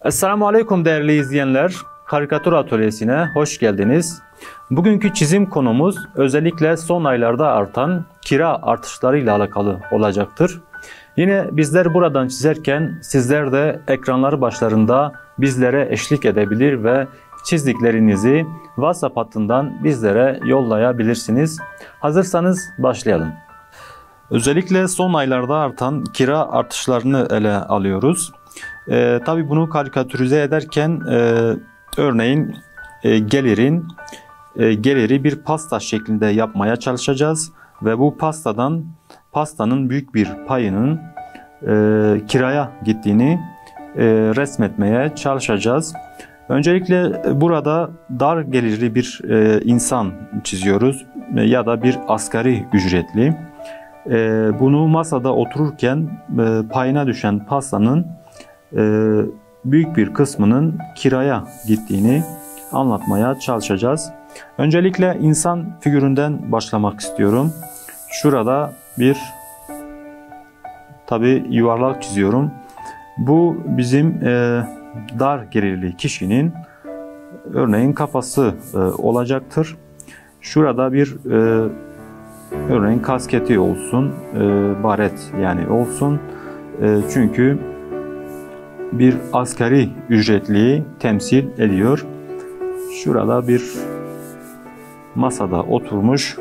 Esselamu Aleyküm değerli izleyenler. Karikatür Atölyesi'ne hoş geldiniz. Bugünkü çizim konumuz özellikle son aylarda artan kira artışlarıyla alakalı olacaktır. Yine bizler buradan çizerken sizler de ekranları başlarında bizlere eşlik edebilir ve çizdiklerinizi WhatsApp hattından bizlere yollayabilirsiniz. Hazırsanız başlayalım. Özellikle son aylarda artan kira artışlarını ele alıyoruz. Tabii bunu karikatürize ederken örneğin geliri bir pasta şeklinde yapmaya çalışacağız ve bu pastanın büyük bir payının kiraya gittiğini resmetmeye çalışacağız. Öncelikle burada dar gelirli bir insan çiziyoruz ya da bir asgari ücretli. Bunu masada otururken payına düşen pastanın büyük bir kısmının kiraya gittiğini anlatmaya çalışacağız. Öncelikle insan figüründen başlamak istiyorum. Şurada bir yuvarlak çiziyorum. Bu bizim dar gelirli kişinin örneğin kafası olacaktır. Şurada bir örneğin kasketi olsun, baret yani olsun. Çünkü bir asgari ücretliyi temsil ediyor. Şurada bir masada oturmuş,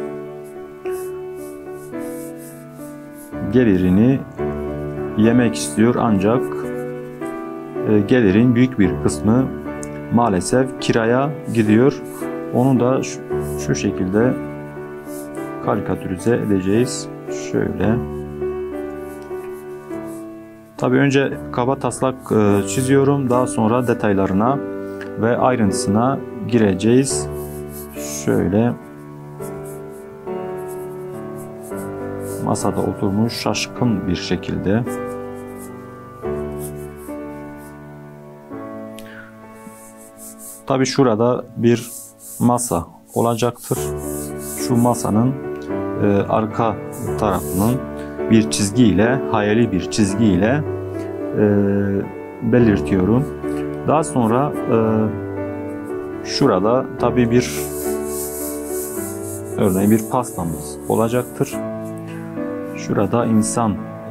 gelirini yemek istiyor ancak gelirin büyük bir kısmı maalesef kiraya gidiyor. Onu da şu şekilde karikatürize edeceğiz. Şöyle. Tabii önce kaba taslak çiziyorum. Daha sonra detaylarına ve ayrıntısına gireceğiz. Şöyle. Masada oturmuş şaşkın bir şekilde. Tabii şurada bir masa olacaktır. Şu masanın arka tarafının bir çizgiyle, hayali bir çizgiyle belirtiyorum. Daha sonra şurada tabii örneğin bir pastamız olacaktır. Şurada insan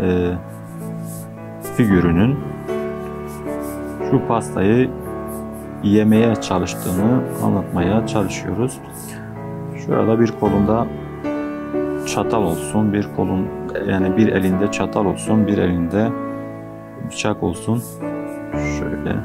figürünün şu pastayı yemeye çalıştığını anlatmaya çalışıyoruz. Şurada bir kolunda çatal olsun, bir elinde çatal olsun, bir elinde bıçak olsun. Şöyle.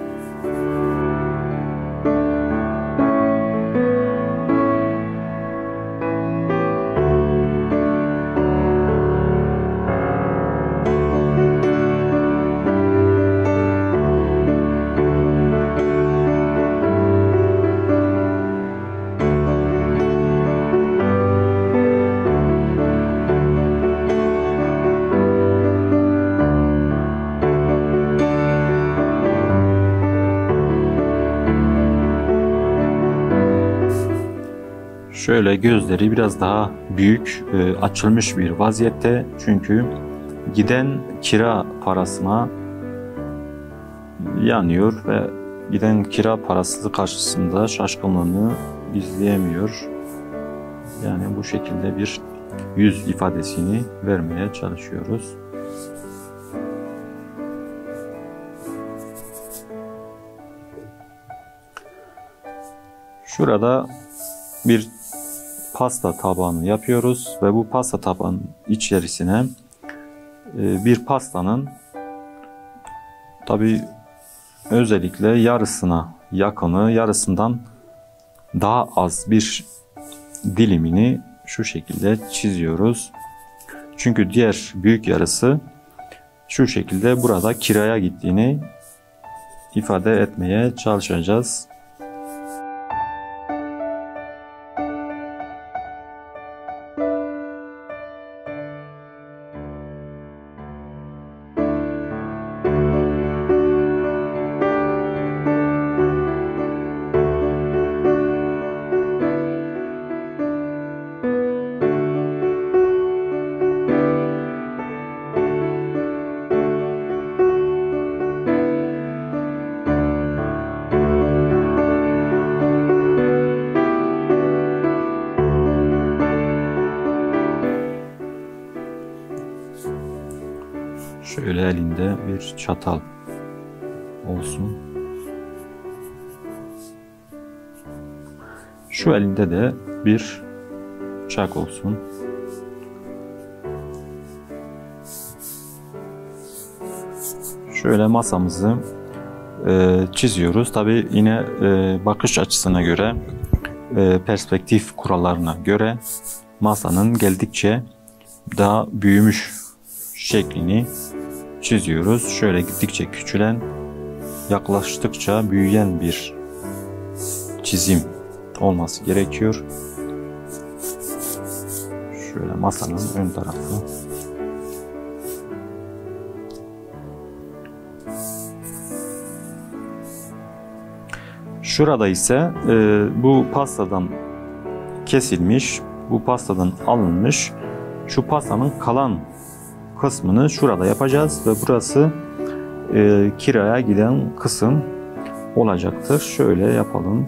Şöyle gözleri biraz daha büyük, açılmış bir vaziyette. Çünkü giden kira parasına yanıyor ve giden kira parası karşısında şaşkınlığını gizleyemiyor. Yani bu şekilde bir yüz ifadesini vermeye çalışıyoruz. Şurada bir pasta tabağını yapıyoruz ve bu pasta tabağının içerisine bir pastanın tabii özellikle yarısına yakını, yarısından daha az bir dilimini şu şekilde çiziyoruz. Çünkü diğer büyük yarısı şu şekilde burada kiraya gittiğini ifade etmeye çalışacağız. Şöyle elinde bir çatal olsun. Şu elinde de bir bıçak olsun. Şöyle masamızı çiziyoruz. Tabi yine bakış açısına göre, perspektif kurallarına göre masanın geldikçe daha büyümüş şeklini çiziyoruz. Şöyle gittikçe küçülen, yaklaştıkça büyüyen bir çizim olması gerekiyor. Şöyle masanın ön tarafı. Şurada ise bu pastadan kesilmiş, bu pastadan alınmış, şu pastanın kalan kısmını şurada yapacağız ve burası kiraya giden kısım olacaktır. Şöyle yapalım.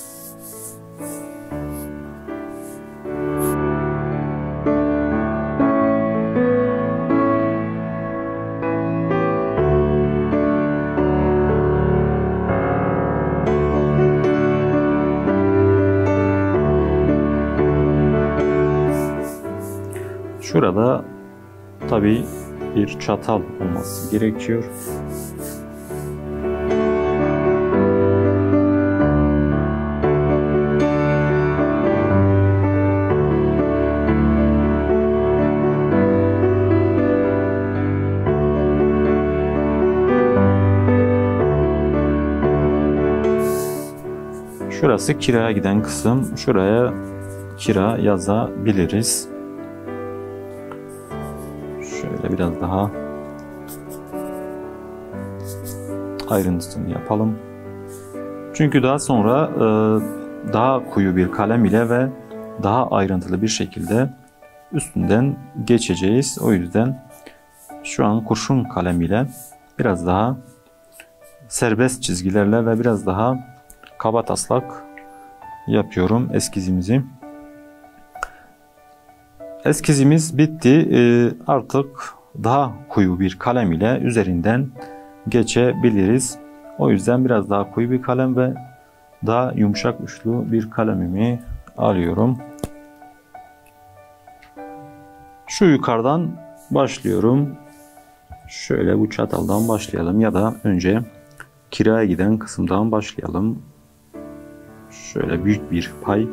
Şurada tabii bir çatal olması gerekiyor. Şurası kiraya giden kısım. Şuraya kira yazabiliriz. Şöyle biraz daha ayrıntısını yapalım. Çünkü daha sonra daha koyu bir kalem ile ve daha ayrıntılı bir şekilde üstünden geçeceğiz. O yüzden şu an kurşun kalem ile biraz daha serbest çizgilerle ve biraz daha kabataslak yapıyorum eskizimizi. Eskizimiz bitti. Artık daha koyu bir kalem ile üzerinden geçebiliriz. O yüzden biraz daha koyu bir kalem ve daha yumuşak uçlu bir kalemimi alıyorum. Şu yukarıdan başlıyorum. Şöyle bu çataldan başlayalım ya da önce kiraya giden kısımdan başlayalım. Şöyle büyük bir pay.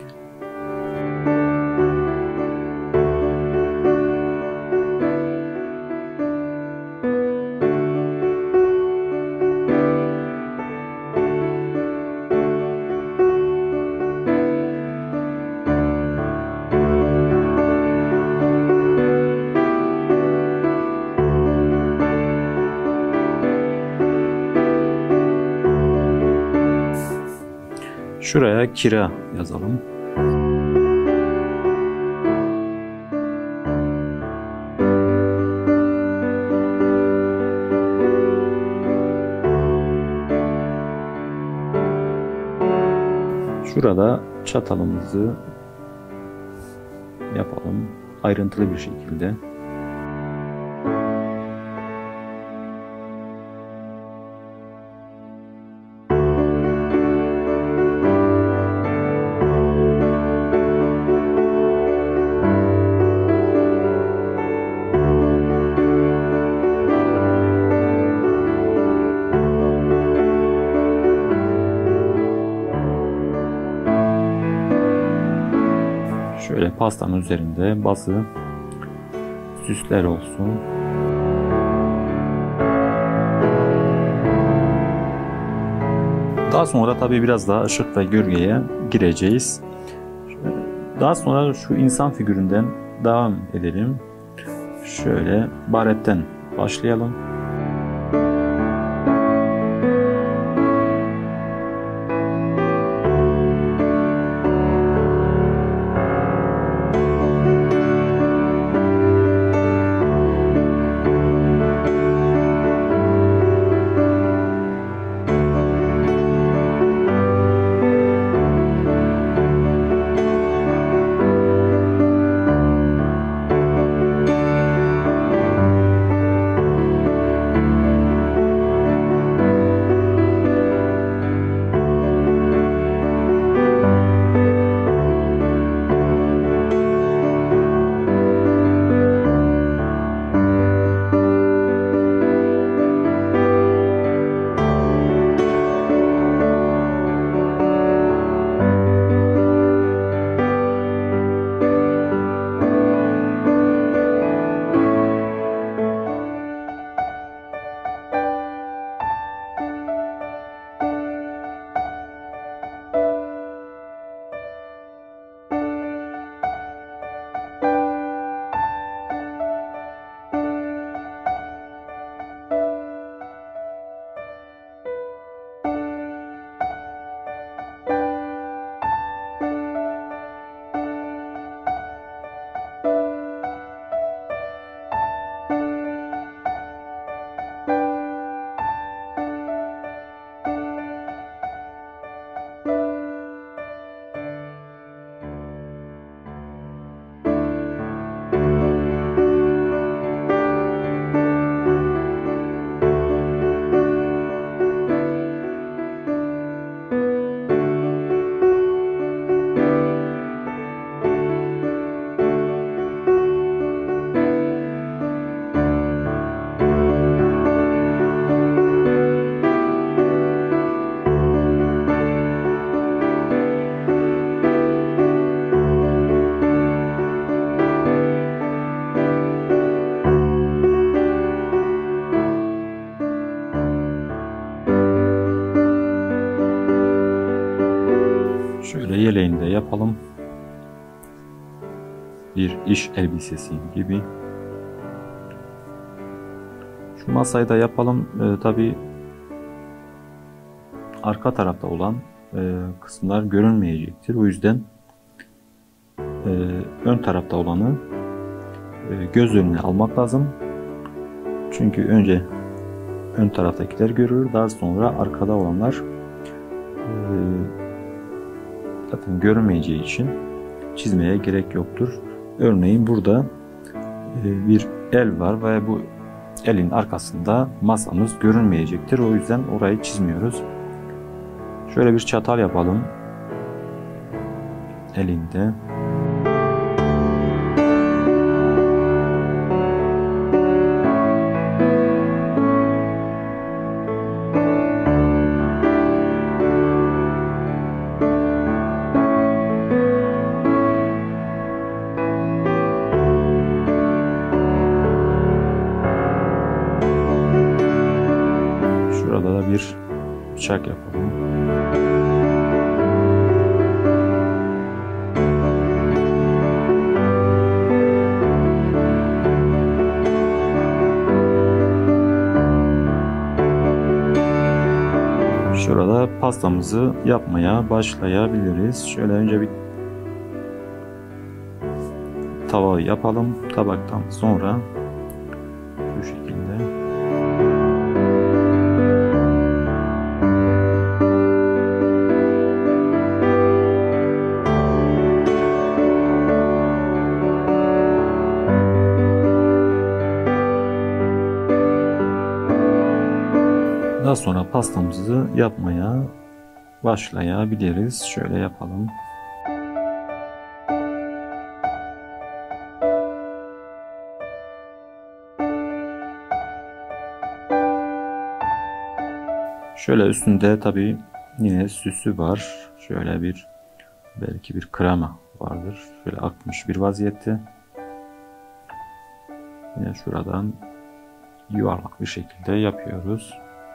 Şuraya kira yazalım. Şurada çatalımızı yapalım ayrıntılı bir şekilde. Şöyle pastanın üzerinde bazı süsler olsun. Daha sonra tabii biraz daha ışık ve gölgeye gireceğiz. Daha sonra şu insan figüründen devam edelim. Şöyle baretten başlayalım. Şöyle yeleğini de yapalım. Bir iş elbisesi gibi. Şu masayı da yapalım. Tabi arka tarafta olan kısımlar görünmeyecektir. O yüzden ön tarafta olanı göz önüne almak lazım. Çünkü önce ön taraftakiler görülür. Daha sonra arkada olanlar zaten görünmeyeceği için çizmeye gerek yoktur. Örneğin burada bir el var ve bu elin arkasında masamız görünmeyecektir. O yüzden orayı çizmiyoruz. Şöyle bir çatal yapalım. Elinde. Şurada da bir bıçak yapalım. Şurada pastamızı yapmaya başlayabiliriz. Şöyle önce bir tava yapalım. Tabaktan sonra şu şekilde. Daha sonra pastamızı yapmaya başlayabiliriz. Şöyle yapalım. Şöyle üstünde tabi yine süsü var. Şöyle belki bir krema vardır. Şöyle akmış bir vaziyette. Yine şuradan yuvarlak bir şekilde yapıyoruz.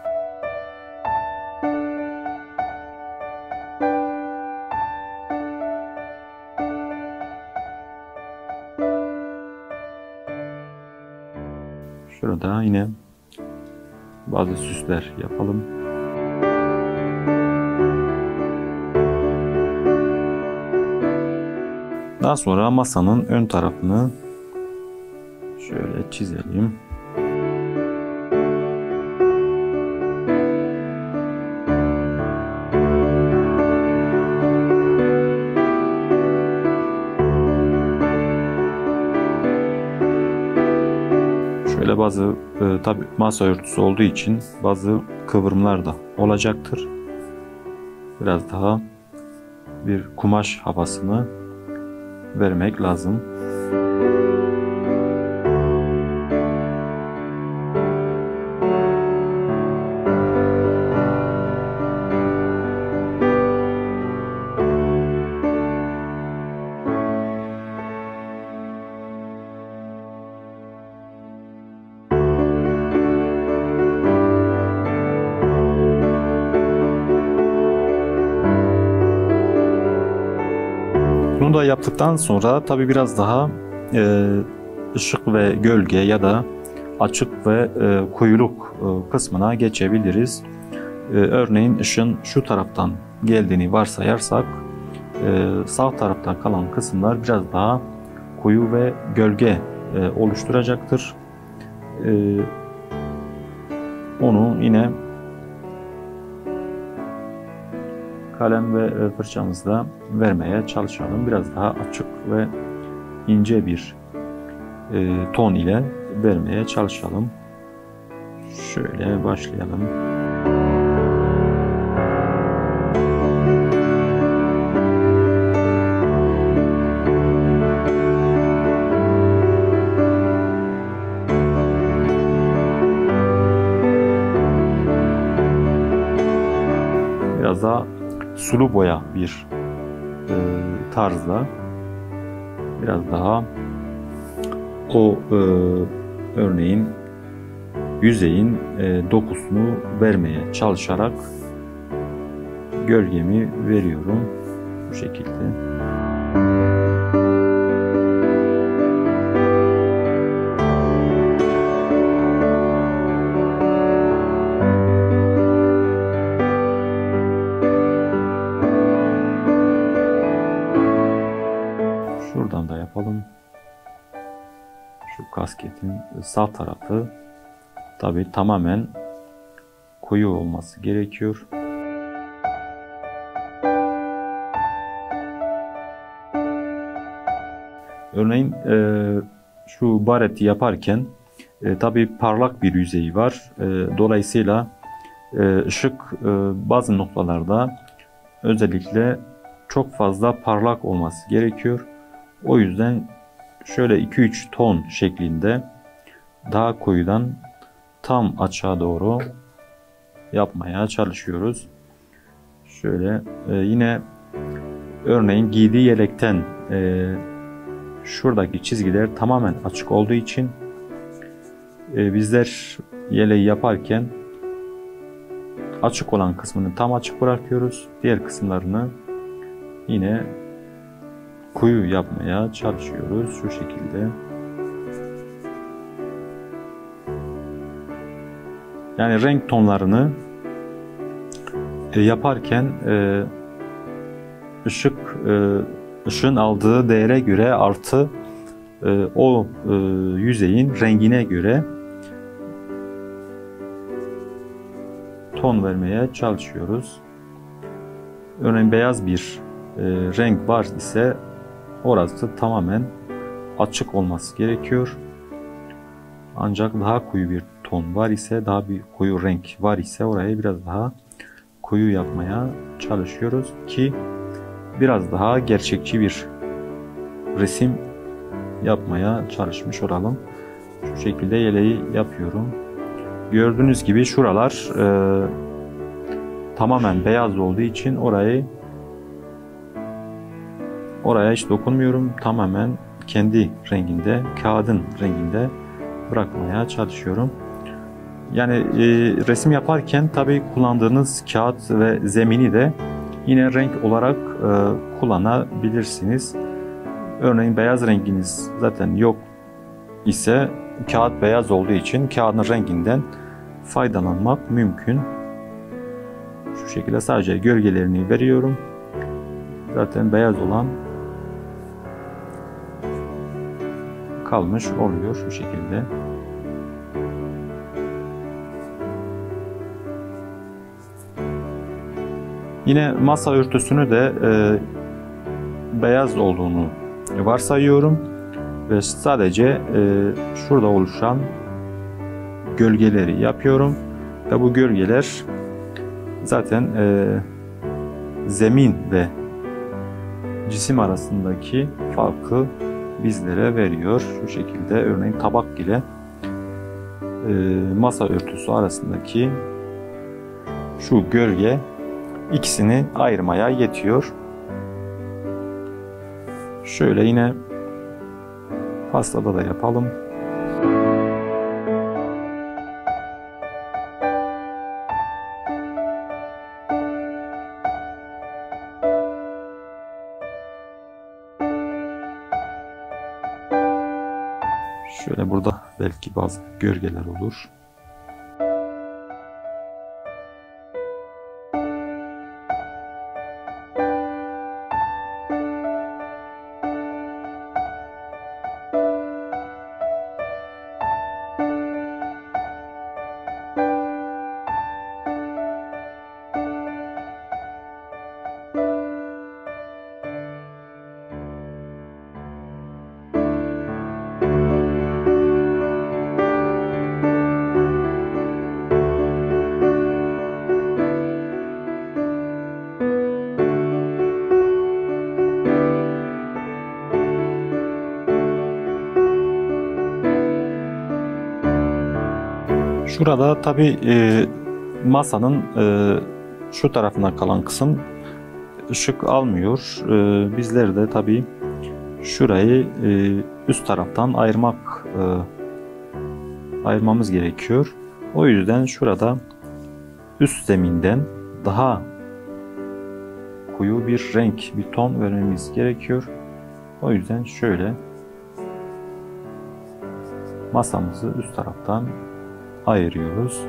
Şurada yine bazı süsler yapalım. Daha sonra masanın ön tarafını şöyle çizelim. Şöyle bazı tabi masa örtüsü olduğu için bazı kıvrımlar da olacaktır. Biraz daha bir kumaş havasını vermek lazım. Bunu da yaptıktan sonra tabi biraz daha ışık ve gölge ya da açık ve koyuluk kısmına geçebiliriz. Örneğin ışın şu taraftan geldiğini varsayarsak sağ taraftan kalan kısımlar biraz daha koyu ve gölge oluşturacaktır. Onu yine kalem ve fırçamızla vermeye çalışalım. Biraz daha açık ve ince bir ton ile vermeye çalışalım. Şöyle başlayalım. Biraz daha sulu boya bir tarzda biraz daha o örneğin yüzeyin dokusunu vermeye çalışarak gölgemi veriyorum. şu şekilde. Şuradan da yapalım. Şu kasketin sağ tarafı tabii tamamen koyu olması gerekiyor. Örneğin şu bareti yaparken tabii parlak bir yüzeyi var. Dolayısıyla ışık bazı noktalarda özellikle çok fazla parlak olması gerekiyor. O yüzden şöyle 2-3 ton şeklinde daha koyudan tam açığa doğru yapmaya çalışıyoruz. Şöyle yine örneğin giydiği yelekten şuradaki çizgiler tamamen açık olduğu için bizler yeleği yaparken açık olan kısmını tam açık bırakıyoruz. Diğer kısımlarını yine koyu yapmaya çalışıyoruz şu şekilde. Yani renk tonlarını yaparken ışığın aldığı değere göre artı o yüzeyin rengine göre ton vermeye çalışıyoruz. Örneğin beyaz bir renk var ise orası tamamen açık olması gerekiyor. Ancak daha koyu bir ton var ise, daha bir koyu renk var ise orayı biraz daha koyu yapmaya çalışıyoruz ki biraz daha gerçekçi bir resim yapmaya çalışmış olalım. Şu şekilde yeleği yapıyorum. Gördüğünüz gibi şuralar tamamen beyaz olduğu için oraya hiç dokunmuyorum. Tamamen kendi renginde, kağıdın renginde bırakmaya çalışıyorum. Yani resim yaparken tabii kullandığınız kağıt ve zemini de yine renk olarak kullanabilirsiniz. Örneğin beyaz renginiz zaten yok ise kağıt beyaz olduğu için kağıdın renginden faydalanmak mümkün. Şu şekilde sadece gölgelerini veriyorum. Zaten beyaz olan kalmış oluyor şu şekilde. Yine masa örtüsünü de beyaz olduğunu varsayıyorum ve sadece şurada oluşan gölgeleri yapıyorum ve bu gölgeler zaten zemin ve cisim arasındaki farkı bizlere veriyor. Şu şekilde örneğin tabak ile masa örtüsü arasındaki şu gölge ikisini ayırmaya yetiyor. Şöyle yine pastada da yapalım. Şöyle burada belki bazı gölgeler olur. Şurada tabi masanın şu tarafına kalan kısım ışık almıyor. Bizler de tabi şurayı üst taraftan ayırmamız gerekiyor. O yüzden şurada üst zeminden daha koyu bir renk, bir ton vermemiz gerekiyor. O yüzden şöyle masamızı üst taraftan ayırıyoruz.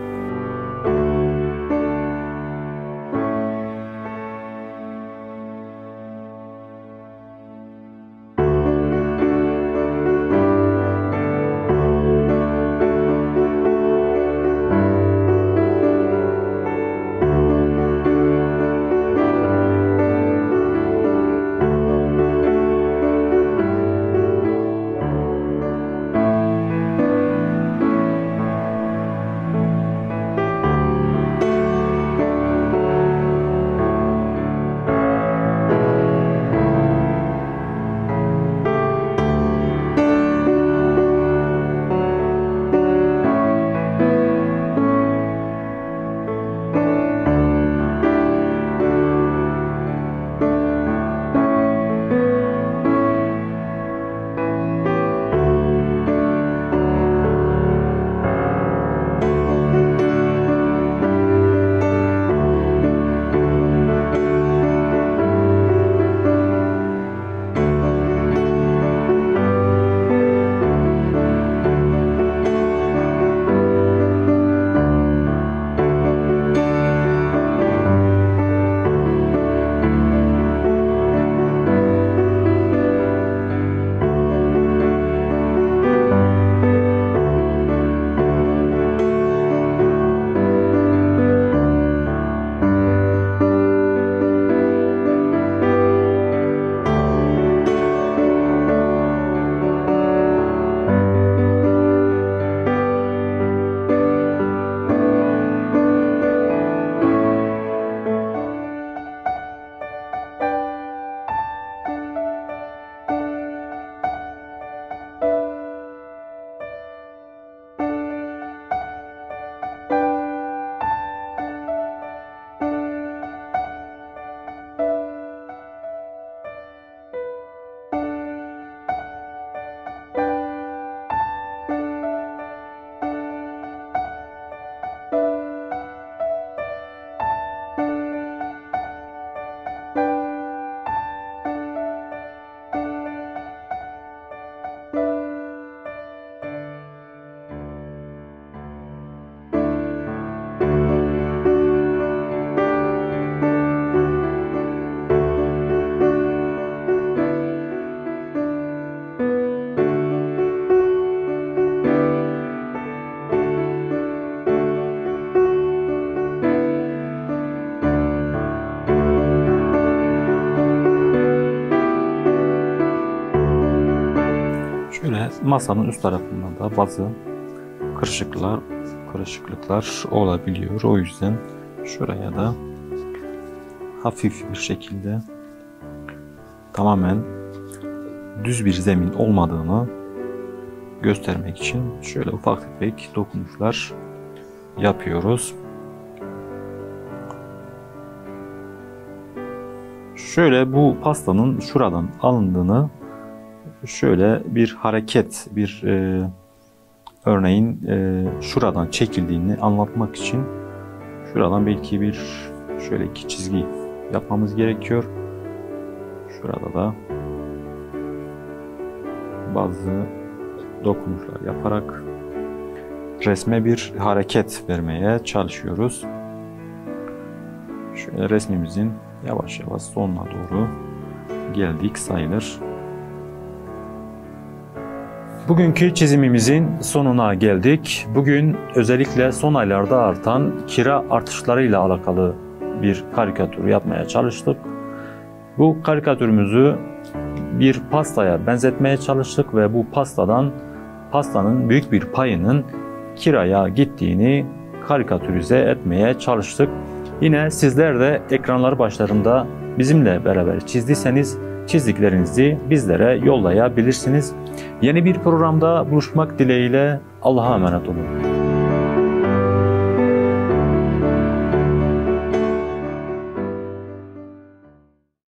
Şöyle masanın üst tarafında da bazı kırışıklıklar olabiliyor. O yüzden şuraya da hafif bir şekilde tamamen düz bir zemin olmadığını göstermek için şöyle ufak tefek dokunuşlar yapıyoruz. Şöyle bu pastanın şuradan alındığını, şöyle bir hareket, örneğin şuradan çekildiğini anlatmak için şuradan belki şöyle iki çizgi yapmamız gerekiyor. Şurada da bazı dokunuşlar yaparak resme bir hareket vermeye çalışıyoruz. Şöyle resmimizin yavaş yavaş sonuna doğru geldik sayılır. Bugünkü çizimimizin sonuna geldik. Bugün özellikle son aylarda artan kira artışlarıyla alakalı bir karikatür yapmaya çalıştık. Bu karikatürümüzü bir pastaya benzetmeye çalıştık ve bu pastanın büyük bir payının kiraya gittiğini karikatürize etmeye çalıştık. Yine sizler de ekranlar başlarında bizimle beraber çizdiyseniz çizdiklerinizi bizlere yollayabilirsiniz. Yeni bir programda buluşmak dileğiyle Allah'a emanet olun.